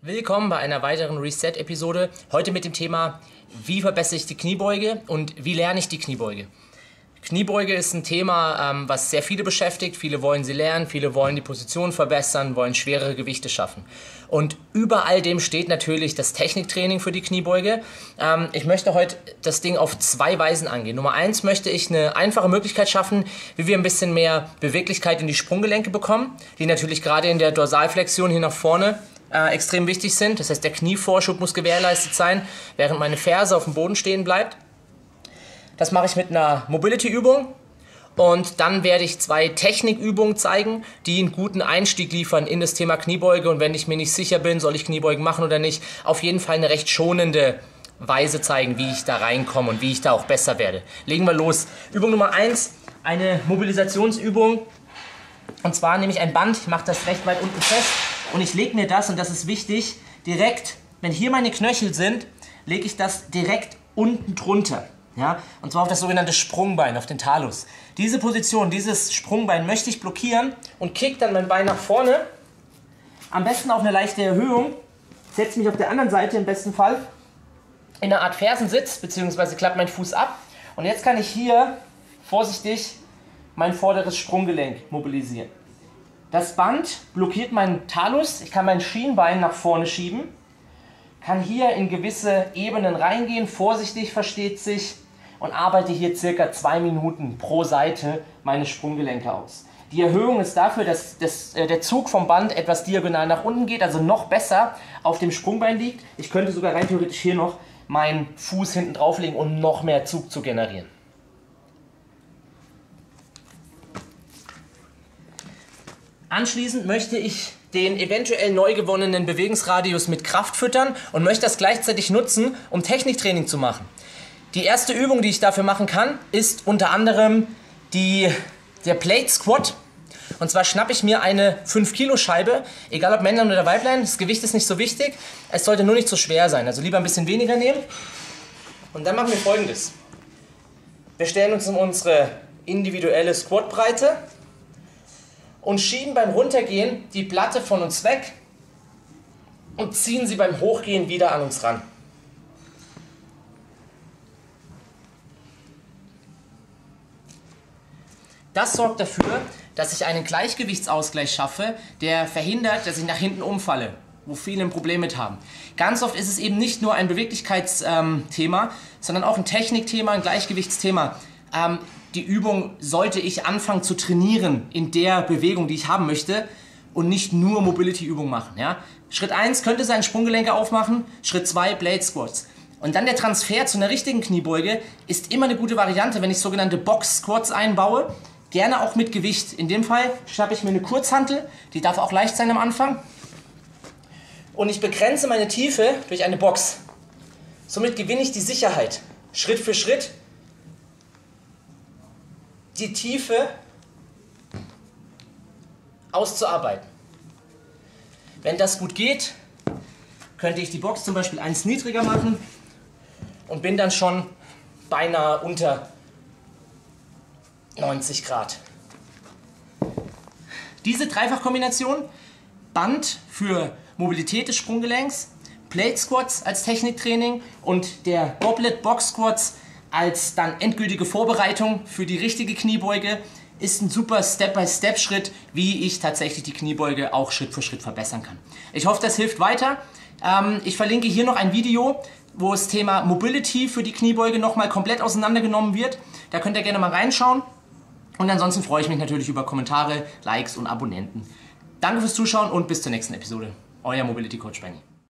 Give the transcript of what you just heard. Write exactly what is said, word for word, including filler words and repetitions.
Willkommen bei einer weiteren Reset-Episode. Heute mit dem Thema, wie verbessere ich die Kniebeuge und wie lerne ich die Kniebeuge. Kniebeuge ist ein Thema, ähm, was sehr viele beschäftigt. Viele wollen sie lernen, viele wollen die Position verbessern, wollen schwerere Gewichte schaffen. Und über all dem steht natürlich das Techniktraining für die Kniebeuge. Ähm, ich möchte heute das Ding auf zwei Weisen angehen. Nummer eins möchte ich eine einfache Möglichkeit schaffen, wie wir ein bisschen mehr Beweglichkeit in die Sprunggelenke bekommen, die natürlich gerade in der Dorsalflexion hier nach vorne Äh, extrem wichtig sind. Das heißt, der Knievorschub muss gewährleistet sein, während meine Ferse auf dem Boden stehen bleibt. Das mache ich mit einer Mobility-Übung und dann werde ich zwei Technikübungen zeigen, die einen guten Einstieg liefern in das Thema Kniebeuge. Und wenn ich mir nicht sicher bin, soll ich Kniebeugen machen oder nicht, auf jeden Fall eine recht schonende Weise zeigen, wie ich da reinkomme und wie ich da auch besser werde. Legen wir los. Übung Nummer eins, eine Mobilisationsübung. Und zwar nehme ich ein Band, ich mache das recht weit unten fest und ich lege mir das, und das ist wichtig, direkt, wenn hier meine Knöchel sind, lege ich das direkt unten drunter. Ja? Und zwar auf das sogenannte Sprungbein, auf den Talus. Diese Position, dieses Sprungbein möchte ich blockieren und kick dann mein Bein nach vorne, am besten auf eine leichte Erhöhung, setze mich auf der anderen Seite im besten Fall in eine Art Fersensitz, beziehungsweise klappe meinen Fuß ab. Und jetzt kann ich hier vorsichtig mein vorderes Sprunggelenk mobilisieren. Das Band blockiert meinen Talus, ich kann mein Schienbein nach vorne schieben, kann hier in gewisse Ebenen reingehen, vorsichtig versteht sich, und arbeite hier circa zwei Minuten pro Seite meine Sprunggelenke aus. Die Erhöhung ist dafür, dass das, äh, der Zug vom Band etwas diagonal nach unten geht, also noch besser auf dem Sprungbein liegt. Ich könnte sogar rein theoretisch hier noch meinen Fuß hinten drauflegen, um noch mehr Zug zu generieren. Anschließend möchte ich den eventuell neu gewonnenen Bewegungsradius mit Kraft füttern und möchte das gleichzeitig nutzen, um Techniktraining zu machen. Die erste Übung, die ich dafür machen kann, ist unter anderem die, der Plate Squat. Und zwar schnappe ich mir eine fünf Kilo Scheibe, egal ob Männlein oder Weiblein, das Gewicht ist nicht so wichtig, es sollte nur nicht so schwer sein, also lieber ein bisschen weniger nehmen. Und dann machen wir Folgendes. Wir stellen uns um unsere individuelle Squatbreite und schieben beim Runtergehen die Platte von uns weg und ziehen sie beim Hochgehen wieder an uns ran. Das sorgt dafür, dass ich einen Gleichgewichtsausgleich schaffe, der verhindert, dass ich nach hinten umfalle, wo viele ein Problem mit haben. Ganz oft ist es eben nicht nur ein Beweglichkeitsthema, sondern auch ein Technikthema, ein Gleichgewichtsthema. Ähm, Die Übung sollte ich anfangen zu trainieren in der Bewegung, die ich haben möchte, und nicht nur Mobility-Übungen machen. Ja? Schritt eins könnte sein Sprunggelenke aufmachen, Schritt zwei Blade Squats. Und dann der Transfer zu einer richtigen Kniebeuge ist immer eine gute Variante, wenn ich sogenannte Box Squats einbaue, gerne auch mit Gewicht. In dem Fall schnappe ich mir eine Kurzhantel, die darf auch leicht sein am Anfang, und ich begrenze meine Tiefe durch eine Box. Somit gewinne ich die Sicherheit, Schritt für Schritt die Tiefe auszuarbeiten. Wenn das gut geht, könnte ich die Box zum Beispiel eins niedriger machen und bin dann schon beinahe unter neunzig Grad. Diese Dreifachkombination, Band für Mobilität des Sprunggelenks, Plate Squats als Techniktraining und der Goblet Box Squats als dann endgültige Vorbereitung für die richtige Kniebeuge, ist ein super Step-by-Step-Schritt, wie ich tatsächlich die Kniebeuge auch Schritt für Schritt verbessern kann. Ich hoffe, das hilft weiter. Ähm, ich verlinke hier noch ein Video, wo das Thema Mobility für die Kniebeuge nochmal komplett auseinandergenommen wird. Da könnt ihr gerne mal reinschauen. Und ansonsten freue ich mich natürlich über Kommentare, Likes und Abonnenten. Danke fürs Zuschauen und bis zur nächsten Episode. Euer Mobility Coach Benny.